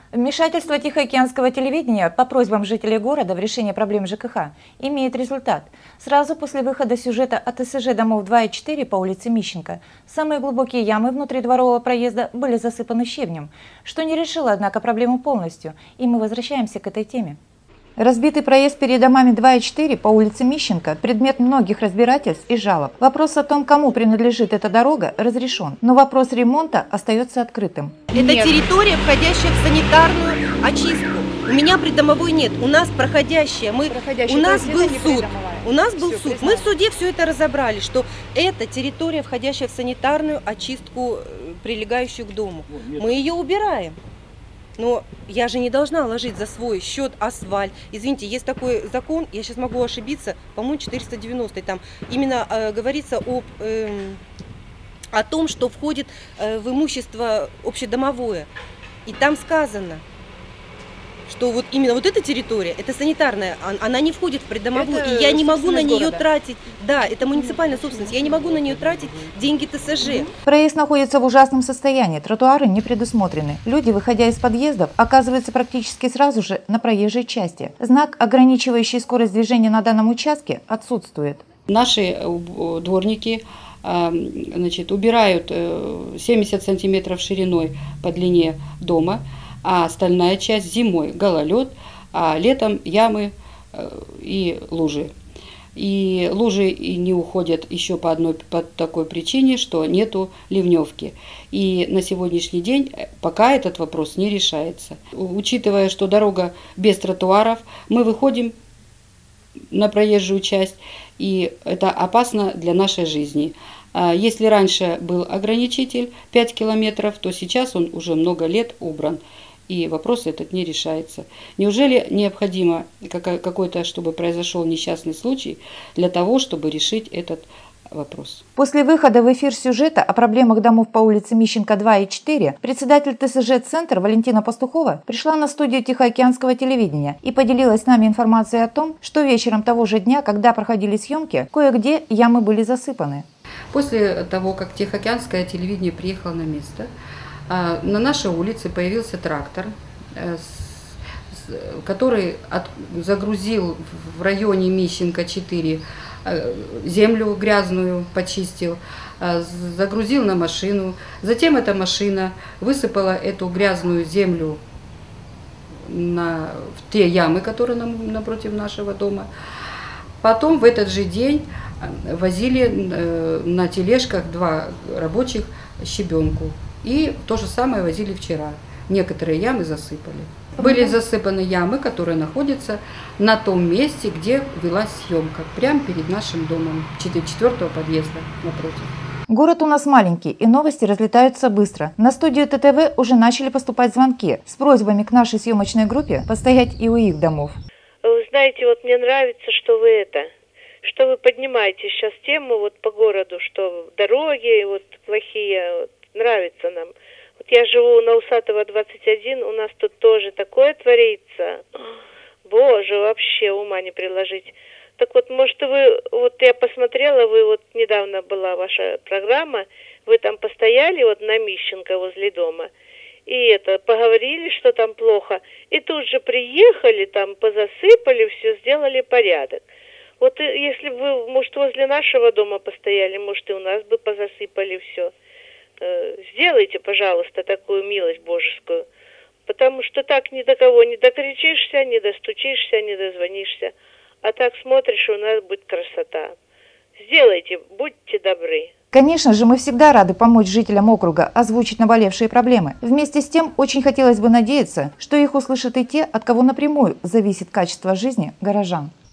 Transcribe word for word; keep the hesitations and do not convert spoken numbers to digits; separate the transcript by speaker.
Speaker 1: Вмешательство Тихоокеанского телевидения по просьбам жителей города в решение проблем ЖКХ имеет результат. Сразу после выхода сюжета о ТСЖ домов два и четыре по улице Мищенко самые глубокие ямы внутри дворового проезда были засыпаны щебнем, что не решило, однако, проблему полностью, и мы возвращаемся к этой теме. Разбитый проезд перед домами два и четыре по улице Мищенко – предмет многих разбирательств и жалоб. Вопрос о том, кому принадлежит эта дорога, разрешен, но вопрос ремонта остается открытым.
Speaker 2: Это территория, входящая в санитарную очистку. У меня придомовой нет, у нас проходящая. Мы, проходящая у нас был суд. У нас был суд. Мы в суде все это разобрали, что это территория, входящая в санитарную очистку, прилегающую к дому. Мы ее убираем. Но я же не должна ложить за свой счет асфальт. Извините, есть такой закон, я сейчас могу ошибиться, по-моему, четыреста девяностый, там именно э, говорится об, э, о том, что входит э, в имущество общедомовое. И там сказано, что вот именно вот эта территория, это санитарная, она не входит в придомовую, это и я не могу на нее города. тратить, да, это муниципальная собственность, я не могу на нее тратить деньги ТСЖ.
Speaker 1: Проезд находится в ужасном состоянии, тротуары не предусмотрены. Люди, выходя из подъездов, оказываются практически сразу же на проезжей части. Знак, ограничивающий скорость движения на данном участке, отсутствует.
Speaker 3: Наши дворники значит, убирают семьдесят сантиметров шириной по длине дома, а остальная часть зимой гололед, а летом ямы и лужи. И лужи не уходят еще по одной по такой причине, что нету ливневки. И на сегодняшний день пока этот вопрос не решается. Учитывая, что дорога без тротуаров, мы выходим на проезжую часть, и это опасно для нашей жизни. Если раньше был ограничитель пять километров, то сейчас он уже много лет убран. И вопрос этот не решается. Неужели необходимо какой-то, чтобы произошел несчастный случай для того, чтобы решить этот вопрос?
Speaker 1: После выхода в эфир сюжета о проблемах домов по улице Мищенко два и четыре председатель ТСЖ «Центр» Валентина Пастухова пришла на студию Тихоокеанского телевидения и поделилась с нами информацией о том, что вечером того же дня, когда проходили съемки, кое-где ямы были засыпаны.
Speaker 3: После того, как Тихоокеанское телевидение приехало на место, на нашей улице появился трактор, который загрузил в районе Мищенко четыре землю грязную, почистил, загрузил на машину. Затем эта машина высыпала эту грязную землю на, в те ямы, которые напротив нашего дома. Потом в этот же день возили на тележках два рабочих щебенку. И то же самое возили вчера. Некоторые ямы засыпали. Были засыпаны ямы, которые находятся на том месте, где велась съемка, прямо перед нашим домом, четвертого подъезда напротив.
Speaker 1: Город у нас маленький, и новости разлетаются быстро. На студию ТТВ уже начали поступать звонки с просьбами к нашей съемочной группе постоять и у их домов.
Speaker 4: Вы знаете, вот мне нравится, что вы это, что вы поднимаете сейчас тему вот по городу, что дороги вот плохие. Вот. Нравится нам. Вот я живу на Усатого двадцать один, у нас тут тоже такое творится. Боже, вообще ума не приложить. Так вот, может, вы, вот я посмотрела, вы вот недавно была ваша программа, вы там постояли вот на Мищенко возле дома, и это, поговорили, что там плохо, и тут же приехали, там позасыпали, все, сделали порядок. Вот если бы вы, может, возле нашего дома постояли, может, и у нас бы позасыпали все. Сделайте, пожалуйста, такую милость божескую, потому что так ни до кого не докричишься, не достучишься, не дозвонишься, а так смотришь, и у нас будет красота. Сделайте, будьте добры.
Speaker 1: Конечно же, мы всегда рады помочь жителям округа озвучить наболевшие проблемы. Вместе с тем, очень хотелось бы надеяться, что их услышат и те, от кого напрямую зависит качество жизни горожан.